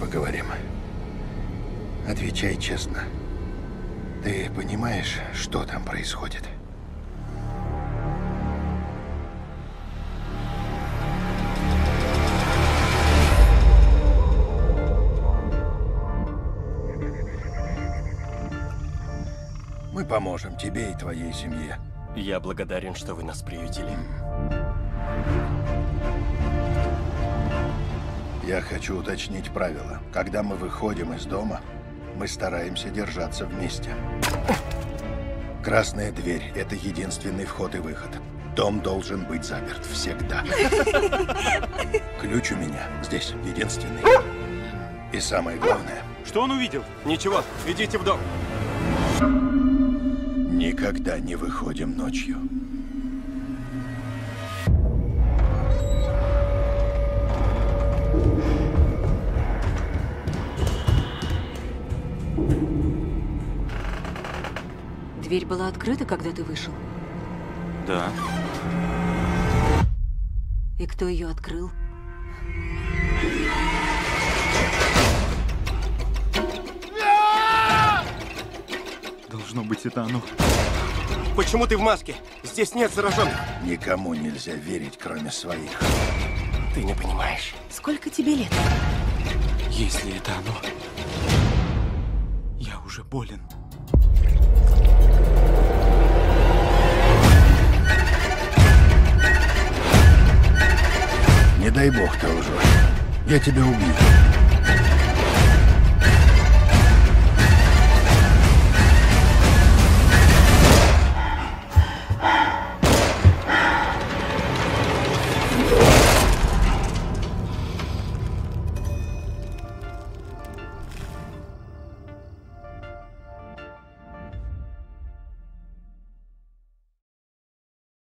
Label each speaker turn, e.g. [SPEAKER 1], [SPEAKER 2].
[SPEAKER 1] поговорим. Отвечай честно. Ты понимаешь, что там происходит? Мы поможем тебе и твоей семье.
[SPEAKER 2] Я благодарен, что вы нас приютили.
[SPEAKER 1] Я хочу уточнить правила. Когда мы выходим из дома, мы стараемся держаться вместе. Красная дверь – это единственный вход и выход. Дом должен быть заперт всегда. Ключ у меня здесь единственный. И самое главное…
[SPEAKER 3] Что он увидел?
[SPEAKER 2] Ничего, идите в дом.
[SPEAKER 1] Никогда не выходим ночью.
[SPEAKER 4] Дверь была открыта, когда ты вышел?
[SPEAKER 3] Да.
[SPEAKER 4] И кто ее открыл?
[SPEAKER 3] Должно быть, это оно.
[SPEAKER 2] Почему ты в маске? Здесь нет зараженных.
[SPEAKER 1] Никому нельзя верить, кроме своих.
[SPEAKER 2] Ты не понимаешь.
[SPEAKER 4] Сколько тебе лет?
[SPEAKER 3] Если это оно, я уже болен.
[SPEAKER 1] Не дай бог ты лжешь. Я тебя убью.